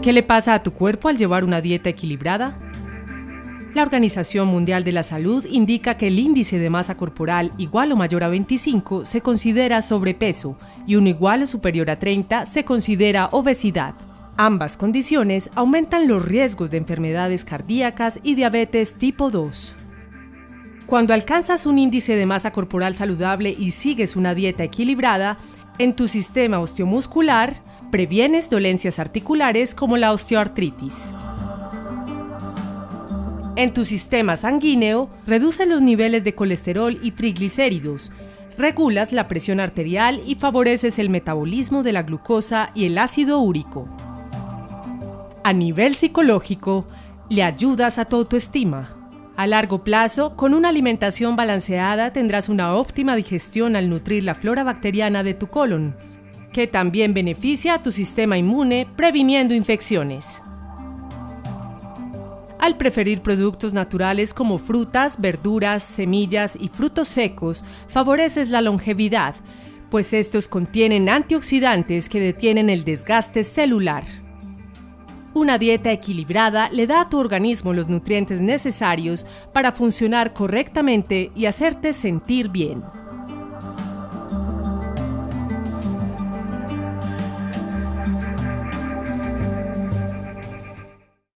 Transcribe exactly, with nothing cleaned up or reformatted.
¿Qué le pasa a tu cuerpo al llevar una dieta equilibrada? La Organización Mundial de la Salud indica que el índice de masa corporal igual o mayor a veinticinco se considera sobrepeso y uno igual o superior a treinta se considera obesidad. Ambas condiciones aumentan los riesgos de enfermedades cardíacas y diabetes tipo dos. Cuando alcanzas un índice de masa corporal saludable y sigues una dieta equilibrada, en tu sistema osteomuscular previenes dolencias articulares como la osteoartritis. En tu sistema sanguíneo, reduces los niveles de colesterol y triglicéridos, regulas la presión arterial y favoreces el metabolismo de la glucosa y el ácido úrico. A nivel psicológico, le ayudas a tu autoestima. A largo plazo, con una alimentación balanceada tendrás una óptima digestión al nutrir la flora bacteriana de tu colon, que también beneficia a tu sistema inmune previniendo infecciones. Al preferir productos naturales como frutas, verduras, semillas y frutos secos, favoreces la longevidad, pues estos contienen antioxidantes que detienen el desgaste celular. Una dieta equilibrada le da a tu organismo los nutrientes necesarios para funcionar correctamente y hacerte sentir bien.